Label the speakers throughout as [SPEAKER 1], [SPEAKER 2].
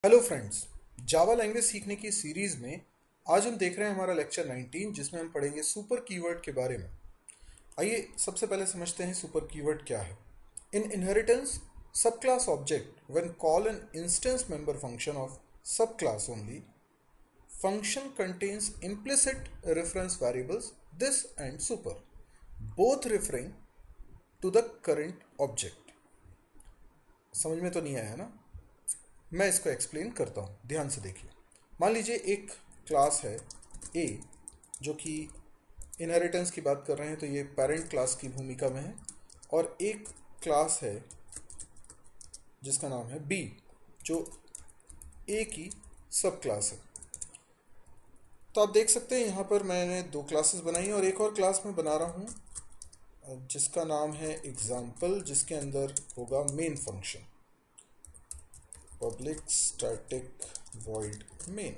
[SPEAKER 1] Hello friends. Java language सीखने की series में आज हम देख रहे हैं हमारा लेक्चर 19 जिसमें हम पढ़ेंगे सुपर कीवर्ड के बारे में। आइए सबसे पहले समझते हैं सुपर कीवर्ड क्या है। In inheritance sub class object when call an instance member function of sub class only function contains implicit reference variables this and super both referring to the current object। समझ में तो नहीं आया ना? मैं इसको एक्सप्लेन करता हूँ, ध्यान से देखिए। मान लीजिए एक क्लास है ए जो कि इनहेरिटेंस की बात कर रहे हैं, तो ये पेरेंट क्लास की भूमिका में है, और एक क्लास है जिसका नाम है बी जो ए की सब क्लास है। तो आप देख सकते हैं यहाँ पर मैंने दो क्लासेस बनाई हैं और एक और क्लास में बना रहा हूँ जिसका नाम है एग्जाम्पल, जिसके अंदर होगा main function public static void main।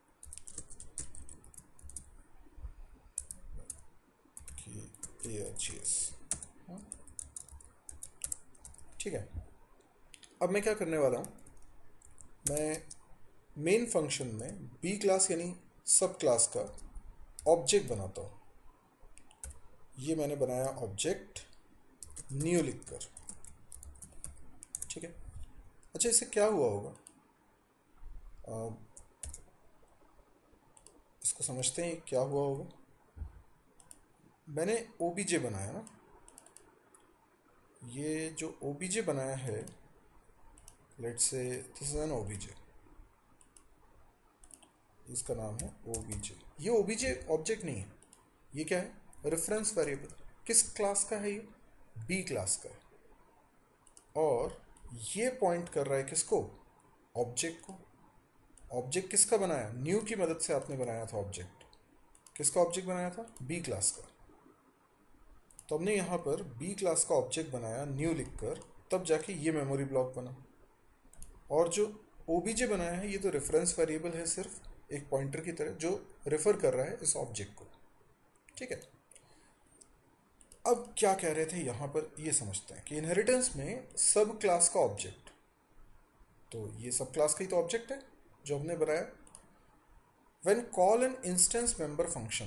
[SPEAKER 1] ठीक है। अब मैं क्या करने वाला हूँ, मैं मेन फंक्शन में बी क्लास यानी सब क्लास का ऑब्जेक्ट बनाता हूँ। ये मैंने बनाया ऑब्जेक्ट न्यू लिखकर। ठीक है। अच्छा, इससे क्या हुआ होगा इसको समझते हैं क्या हुआ होगा। मैंने ओबीजे बनाया ना, ये जो ओबीजे बनाया है, let's say this is an OBJ, इसका नाम है ओबीजे। ये ओबीजे ऑब्जेक्ट नहीं है, ये क्या है? Reference variable. किस क्लास का है? ये बी क्लास का है, और ये पॉइंट कर रहा है किसको? ऑब्जेक्ट को। ऑब्जेक्ट किसका बनाया? न्यू की मदद से आपने बनाया था ऑब्जेक्ट। किसका ऑब्जेक्ट बनाया था? बी क्लास का। तो हमने यहाँ पर बी क्लास का ऑब्जेक्ट बनाया न्यू लिखकर, तब जाके ये मेमोरी ब्लॉक बना। और जो ओबीजे बनाया है ये तो रेफरेंस वेरिएबल है, सिर्फ एक पॉइंटर की तरह जो रेफर कर रहा है इस ऑब्जेक्ट को। ठीक है। अब क्या कह रहे थे यहाँ पर, ये समझते हैं कि इनहेरिटेंस में सब क्लास का ऑब्जेक्ट, तो ये सब क्लास का ही तो ऑब्जेक्ट है जो हमने बनाया। When call an instance member function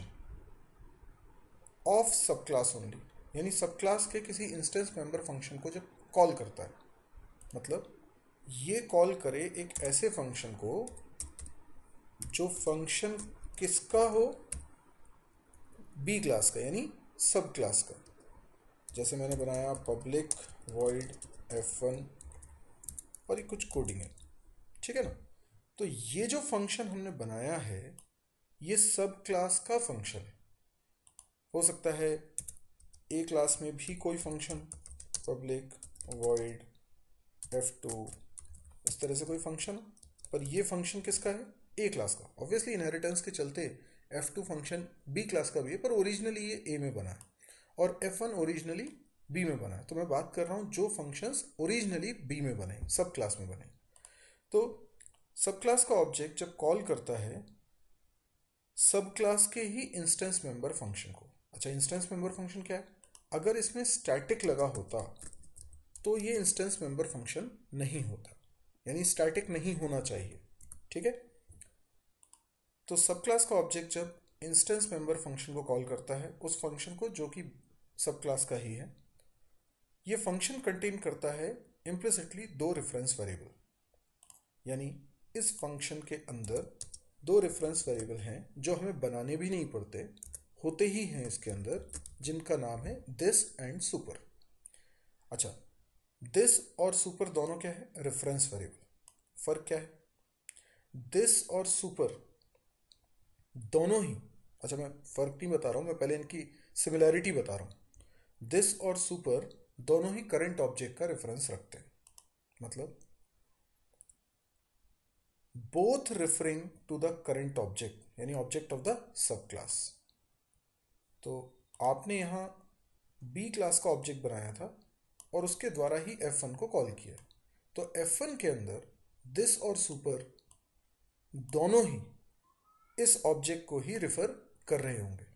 [SPEAKER 1] of sub class only, यानी सब क्लास के किसी इंस्टेंस मेंबर फंक्शन को जब कॉल करता है, मतलब ये कॉल करे एक ऐसे फंक्शन को जो फंक्शन किसका हो? बी क्लास का, यानी सब क्लास का। जैसे मैंने बनाया पब्लिक वॉइड f1, और ये कुछ कोडिंग है। ठीक है ना? तो ये जो फंक्शन हमने बनाया है ये सब क्लास का फंक्शन है। हो सकता है ए क्लास में भी कोई फंक्शन, पब्लिक वॉइड f2, इस तरह से कोई फंक्शन, पर ये फंक्शन किसका है? ए क्लास का। ऑब्वियसली इनहेरिटेंस के चलते f2 फंक्शन बी क्लास का भी है, पर ओरिजिनली ये ए में बना है, और f1 ओरिजिनली बी में बना है। तो मैं बात कर रहा हूँ जो फंक्शंस ओरिजिनली बी में बने, सब क्लास में बने। तो सब क्लास का ऑब्जेक्ट जब कॉल करता है सब क्लास के ही इंस्टेंस मेंबर फंक्शन को। अच्छा, इंस्टेंस मेंबर फंक्शन क्या है? अगर इसमें स्टैटिक लगा होता तो ये इंस्टेंस मेंबर फंक्शन नहीं होता, यानी स्टैटिक नहीं होना चाहिए। ठीक है। तो सब क्लास का ऑब्जेक्ट जब इंस्टेंस मेंबर फंक्शन को कॉल करता है, उस फंक्शन को जो कि सब क्लास का ही है, ये फंक्शन कंटेन करता है इम्प्लिसिटली दो रेफरेंस वेरिएबल, यानी इस फंक्शन के अंदर दो रेफरेंस वेरिएबल हैं जो हमें बनाने भी नहीं पड़ते, होते ही हैं इसके अंदर, जिनका नाम है दिस एंड सुपर। अच्छा, दिस और सुपर दोनों क्या है? Reference variable. फर्क क्या है? दिस और सुपर दोनों ही, अच्छा मैं फर्क नहीं बता रहा हूं, मैं पहले इनकी सिमिलैरिटी बता रहा हूं। दिस और सुपर दोनों ही करंट ऑब्जेक्ट का रेफरेंस रखते हैं, मतलब both referring to the current object, यानी object of the sub class. तो आपने यहां बी क्लास का ऑब्जेक्ट बनाया था और उसके द्वारा ही f1 को कॉल किया, तो f1 के अंदर दिस और सुपर दोनों ही इस ऑब्जेक्ट को ही रिफर कर रहे होंगे।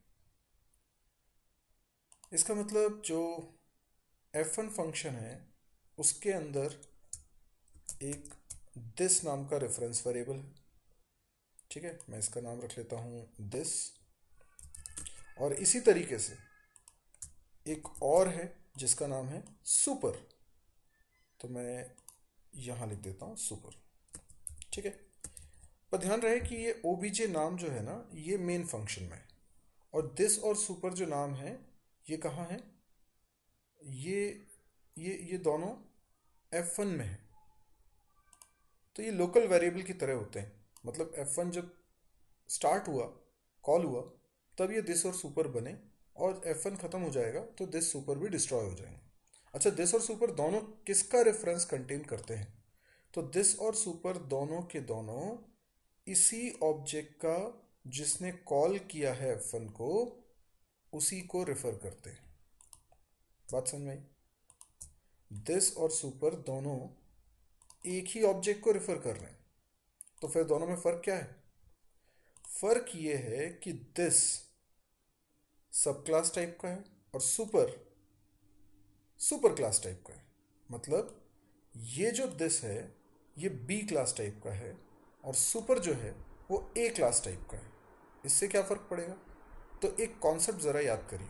[SPEAKER 1] इसका मतलब जो f1 फंक्शन है उसके अंदर एक दिस नाम का रेफरेंस वेरिएबल है। ठीक है, मैं इसका नाम रख लेता हूँ दिस। और इसी तरीके से एक और है जिसका नाम है सुपर, तो मैं यहाँ लिख देता हूँ सुपर। ठीक है, पर ध्यान रहे कि ये ओबीजे नाम जो है ना, ये मेन फंक्शन में है, और दिस और सुपर जो नाम है ये कहाँ है, ये ये दोनों F1 में है। तो ये लोकल वेरिएबल की तरह होते हैं, मतलब F1 जब स्टार्ट हुआ, कॉल हुआ, तब ये दिस और सुपर बने, और F1 खत्म हो जाएगा तो दिस सुपर भी डिस्ट्रॉय हो जाएंगे। अच्छा, दिस और सुपर दोनों किसका रेफरेंस कंटेन करते हैं? तो दिस और सुपर दोनों के दोनों इसी ऑब्जेक्ट का जिसने कॉल किया है F1 को, उसी को रेफर करते हैं। बात समझ में आई? दिस और सुपर दोनों एक ही ऑब्जेक्ट को रेफर कर रहे हैं, तो फिर दोनों में फर्क क्या है? फर्क ये है कि दिस सब क्लास टाइप का है और सुपर सुपर क्लास टाइप का है। मतलब ये जो दिस है ये बी क्लास टाइप का है, और सुपर जो है वो ए क्लास टाइप का है। इससे क्या फर्क पड़ेगा? तो एक कॉन्सेप्ट जरा याद करिए।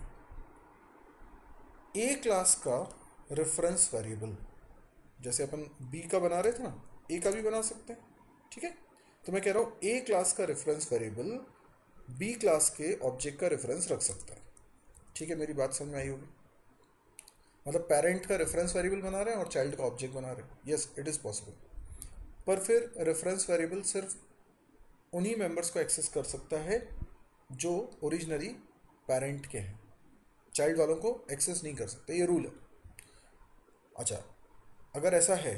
[SPEAKER 1] ए क्लास का रेफरेंस वेरिएबल, जैसे अपन बी का बना रहे थे ना, ए का भी बना सकते हैं। ठीक है, तो मैं कह रहा हूँ ए क्लास का रेफरेंस वेरिएबल बी क्लास के ऑब्जेक्ट का रेफरेंस रख सकता है। ठीक है, मेरी बात समझ में आई होगी? मतलब पेरेंट का रेफरेंस वेरिएबल बना रहे हैं और चाइल्ड का ऑब्जेक्ट बना रहे हैं। Yes, it is possible. पर फिर रेफरेंस वेरिएबल सिर्फ उन्हीं मेंबर्स को एक्सेस कर सकता है जो ओरिजिनली पेरेंट के हैं, चाइल्ड वालों को एक्सेस नहीं कर सकते, ये रूल है। अच्छा, अगर ऐसा है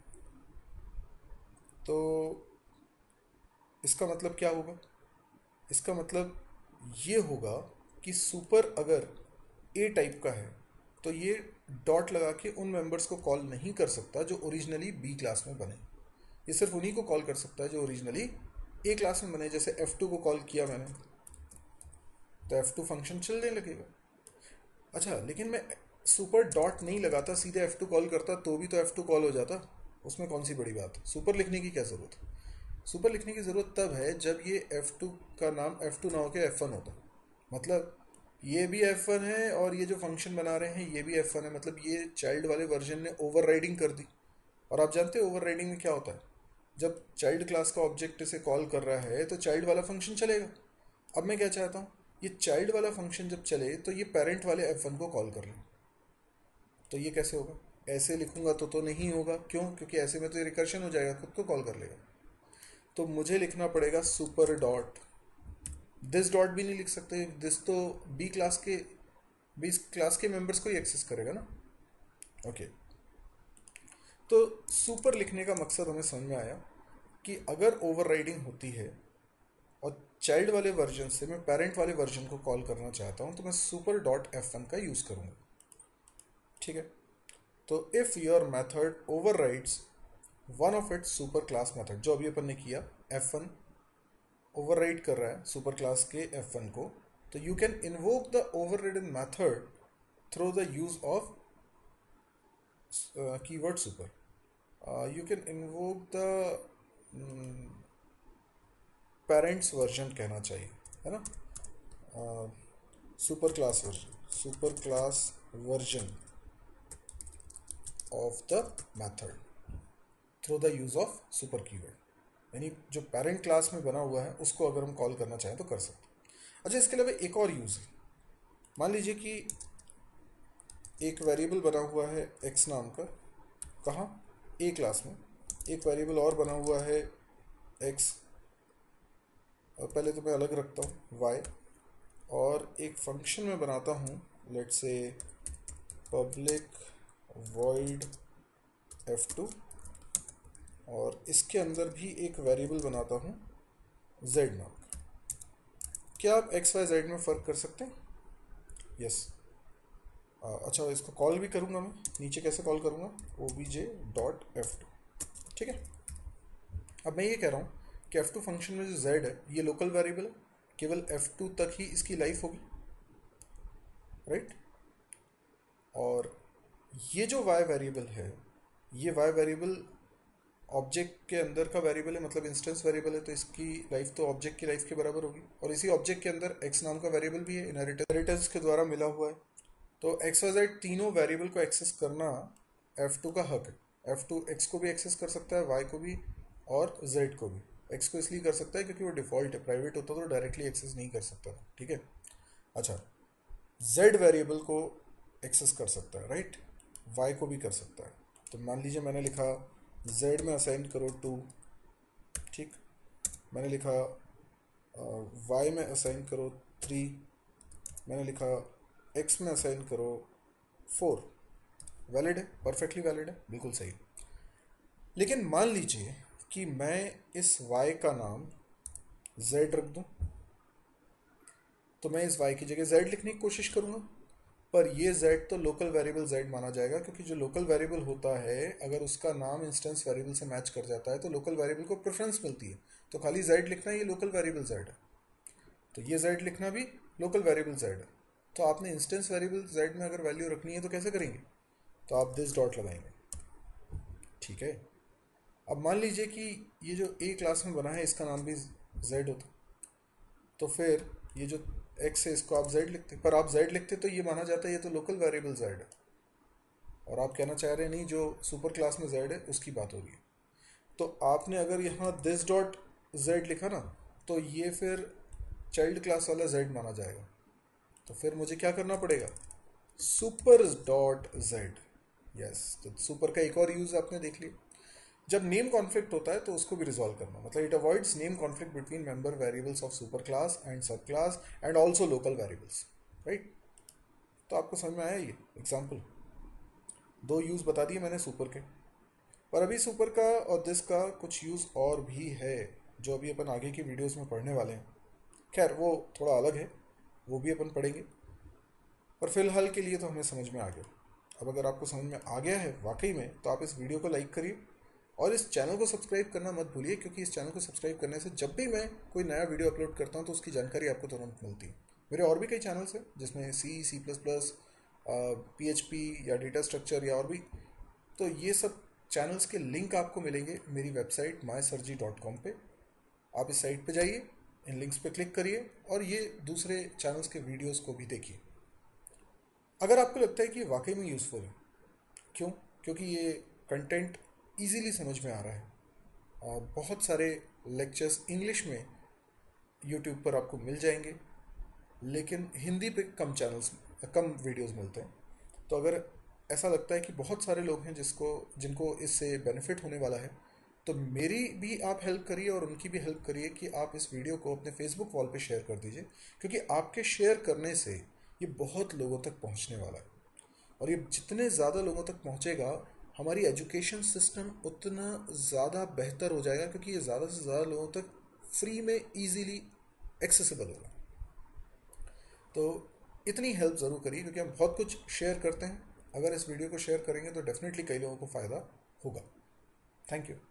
[SPEAKER 1] तो इसका मतलब क्या होगा? इसका मतलब ये होगा कि सुपर अगर ए टाइप का है तो ये डॉट लगा के उन मेंबर्स को कॉल नहीं कर सकता जो ओरिजिनली बी क्लास में बने। ये सिर्फ उन्हीं को कॉल कर सकता है जो ओरिजिनली ए क्लास में बने। जैसे F2 को कॉल किया मैंने तो F2 फंक्शन चलने लगेगा। अच्छा, लेकिन मैं सुपर डॉट नहीं लगाता, सीधे F2 कॉल करता तो भी तो F2 कॉल हो जाता। उसमें कौन सी बड़ी बात है? सुपर लिखने की क्या ज़रूरत है? सुपर लिखने की ज़रूरत तब है जब ये F2 का नाम F2 ना होकर F1 होता। मतलब ये भी F1 है और ये जो फंक्शन बना रहे हैं ये भी F1 है। मतलब ये चाइल्ड वाले वर्जन ने ओवरराइडिंग कर दी। और आप जानते हैं ओवरराइडिंग में क्या होता है? जब चाइल्ड क्लास का ऑब्जेक्ट इसे कॉल कर रहा है तो चाइल्ड वाला फंक्शन चलेगा। अब मैं क्या चाहता हूँ, ये चाइल्ड वाला फंक्शन जब चले तो ये पेरेंट वाले F1 को कॉल कर ले। तो ये कैसे होगा? ऐसे लिखूंगा तो नहीं होगा। क्यों? क्योंकि ऐसे में तो ये रिकर्शन हो जाएगा, खुद को कॉल कर लेगा। तो मुझे लिखना पड़ेगा सुपर डॉट। दिस डॉट भी नहीं लिख सकते, दिस तो बी क्लास के मेंबर्स को ही एक्सेस करेगा ना। ओके, तो सुपर लिखने का मकसद हमें समझ में आया कि अगर ओवरराइडिंग होती है और चाइल्ड वाले वर्जन से मैं पेरेंट वाले वर्जन को कॉल करना चाहता हूं तो मैं सुपर डॉट F1 का यूज़ करूंगा। ठीक है, तो if your method overrides one of its super class method, जो अभी अपन ने किया, F1 ओवरराइड कर रहा है सुपर क्लास के F1 को, तो you can invoke the overridden method through the use of keyword super. You can invoke the parents version कहना चाहिए, है ना? Super class version of the method through the use of super keyword. यानी जो parent class में बना हुआ है उसको अगर हम कॉल करना चाहें तो कर सकते हैं। अच्छा, इसके अलावा एक और यूज़ है। मान लीजिए कि एक वेरिएबल बना हुआ है x नाम का, कहाँ? ए क्लास में। एक वेरिएबल और बना हुआ है x, और पहले तो मैं अलग रखता हूँ y, और एक फंक्शन में बनाता हूँ, let's say public void F2, और इसके अंदर भी एक वेरिएबल बनाता हूँ z नाम का। क्या आप x y z में फ़र्क कर सकते हैं? यस। अच्छा, इसको कॉल भी करूँगा मैं। नीचे कैसे कॉल करूँगा? obj.f2। ठीक है, अब मैं ये कह रहा हूँ कि F2 फंक्शन में जो z है ये लोकल वेरिएबल है, केवल F2 तक ही इसकी लाइफ होगी, राइट? और ये जो y वेरिएबल है, ये y वेरिएबल ऑब्जेक्ट के अंदर का वेरिएबल है, मतलब इंस्टेंस वेरिएबल है, तो इसकी लाइफ तो ऑब्जेक्ट की लाइफ के बराबर होगी। और इसी ऑब्जेक्ट के अंदर एक्स नाम का वेरिएबल भी है, इनहेरिटेंस के द्वारा मिला हुआ है। तो एक्स वाई जेड तीनों वेरिएबल को एक्सेस करना F2 का हक है। F2 एक्स को भी एक्सेस कर सकता है, वाई को भी और जेड को भी। एक्स को इसलिए कर सकता है क्योंकि वो डिफ़ॉल्ट है, प्राइवेट होता तो डायरेक्टली एक्सेस नहीं कर सकता, ठीक है। अच्छा, जेड वेरिएबल को एक्सेस कर सकता है, राइट, वाई को भी कर सकता है। तो मान लीजिए मैंने लिखा जेड में असाइन करो 2, ठीक, मैंने लिखा वाई में असाइन करो 3, मैंने लिखा एक्स में असाइन करो 4। वैलिड है, परफेक्टली वैलिड है, बिल्कुल सही। लेकिन मान लीजिए कि मैं इस y का नाम z रख दूं, तो मैं इस y की जगह z लिखने की कोशिश करूंगा, पर ये z तो लोकल वेरिएबल z माना जाएगा, क्योंकि जो लोकल वेरिएबल होता है अगर उसका नाम इंस्टेंस वेरिएबल से मैच कर जाता है तो लोकल वेरिएबल को प्रेफरेंस मिलती है। तो खाली z लिखना ये लोकल वेरिएबल z है, तो ये z लिखना भी लोकल वेरिएबल z है। तो आपने इंस्टेंस वेरिएबल z में अगर वैल्यू रखनी है तो कैसे करेंगे? तो आप दिस डॉट लगाएंगे, ठीक है। अब मान लीजिए कि ये जो ए क्लास में बना है इसका नाम भी z होता, तो फिर ये जो x है इसको आप z लिखते, पर आप z लिखते तो ये माना जाता है ये तो लोकल वेरिएबल z है, और आप कहना चाह रहे हैं नहीं, जो सुपर क्लास में z है उसकी बात होगी। तो आपने अगर यहाँ दिस डॉट z लिखा ना, तो ये फिर चाइल्ड क्लास वाला z माना जाएगा। तो फिर मुझे क्या करना पड़ेगा? Super dot z। यस, तो सुपर का एक और यूज आपने देख लिया। जब नेम कॉन्फ्लिक्ट होता है तो उसको भी रिजॉल्व करना, मतलब it avoids name conflict between member variables of super class and sub class and also local variables, right. तो आपको समझ में आया ये एग्जाम्पल? 2 यूज बता दिए मैंने सुपर के, पर अभी सुपर का और दिस का कुछ यूज और भी है जो अभी अपन आगे की वीडियोस में पढ़ने वाले हैं। खैर वो थोड़ा अलग है, वो भी अपन पढ़ेंगे, पर फिलहाल के लिए तो हमें समझ में आ गया। अब अगर आपको समझ में आ गया है वाकई में, तो आप इस वीडियो को लाइक करिए और इस चैनल को सब्सक्राइब करना मत भूलिए, क्योंकि इस चैनल को सब्सक्राइब करने से जब भी मैं कोई नया वीडियो अपलोड करता हूँ तो उसकी जानकारी आपको तुरंत मिलती है। मेरे और भी कई चैनल्स हैं जिसमें C++, PHP या डेटा स्ट्रक्चर या और भी, तो ये सब चैनल्स के लिंक आपको मिलेंगे मेरी वेबसाइट mysirji.com पे। आप इस साइट पे जाइए, इन लिंक्स पे क्लिक करिए और ये दूसरे चैनल्स के वीडियोस को भी देखिए। अगर आपको लगता है कि ये वाकई में यूज़फुल है, क्यों? क्योंकि ये कंटेंट इजीली समझ में आ रहा है। बहुत सारे लेक्चर्स इंग्लिश में यूट्यूब पर आपको मिल जाएंगे, लेकिन हिंदी पे कम वीडियोस मिलते हैं। तो अगर ऐसा लगता है कि बहुत सारे लोग हैं जिनको इससे बेनिफिट होने वाला है, तो मेरी भी आप हेल्प करिए और उनकी भी हेल्प करिए कि आप इस वीडियो को अपने फेसबुक वॉल पे शेयर कर दीजिए, क्योंकि आपके शेयर करने से ये बहुत लोगों तक पहुंचने वाला है। और ये जितने ज़्यादा लोगों तक पहुंचेगा, हमारी एजुकेशन सिस्टम उतना ज़्यादा बेहतर हो जाएगा, क्योंकि ये ज़्यादा से ज़्यादा लोगों तक फ्री में ईजीली एक्सेसिबल होगा। तो इतनी हेल्प ज़रूर करिए, क्योंकि हम बहुत कुछ शेयर करते हैं। अगर इस वीडियो को शेयर करेंगे तो डेफिनेटली कई लोगों को फ़ायदा होगा। Thank you.